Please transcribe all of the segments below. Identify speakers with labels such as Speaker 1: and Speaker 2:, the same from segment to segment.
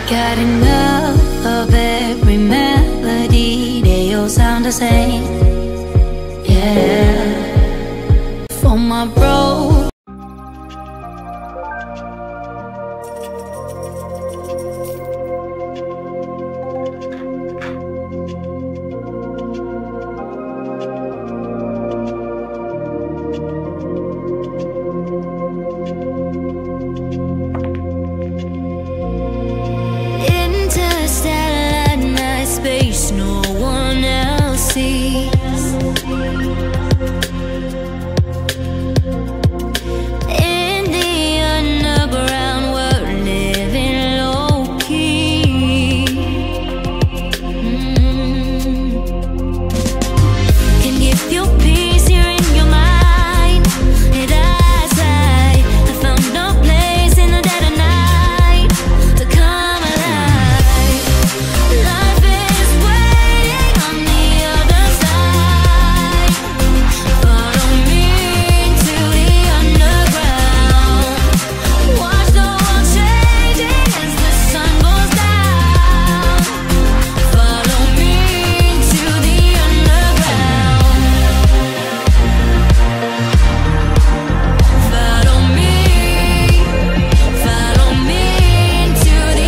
Speaker 1: Got enough of every melody, they all sound the same. Yeah, for my bro. Space no one else sees. In the underground we're living low-key. Can give you peace here in your mind. And Asad, I found no place in the dead of night to come alive. Life is waiting on the other side. Follow me to the underground. Watch the world changing as the sun goes down. Follow me to the underground. Follow me to the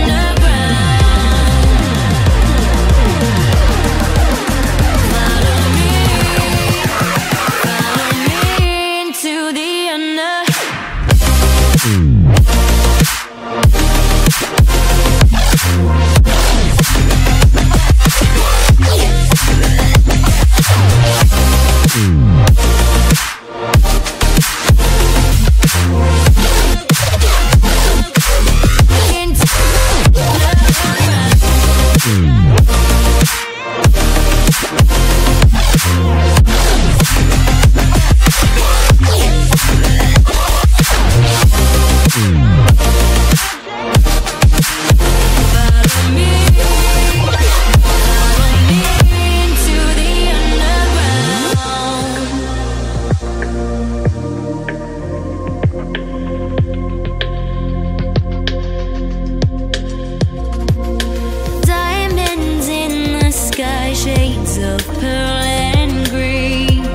Speaker 1: diamonds in the sky, shades of pearl and green.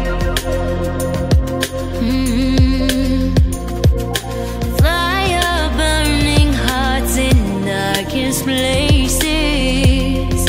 Speaker 1: Fire burning hearts in darkest places.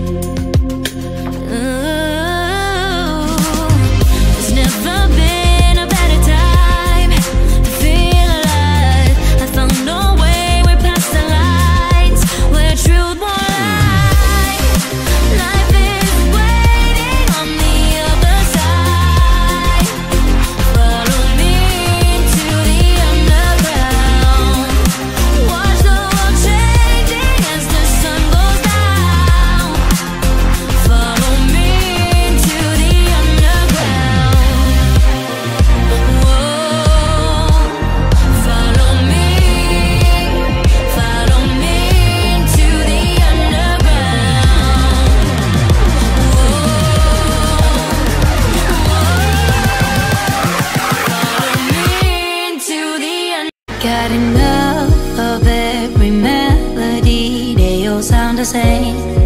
Speaker 1: There's never been a better time to feel alive. I found a way, we're past the lines where truth won't lie. Life is waiting on the other side. Follow me to the underground. Watch the world changing as the sun goes down. Follow me to the underground. Whoa, follow me to the underground. Got enough of every melody, they all sound the same.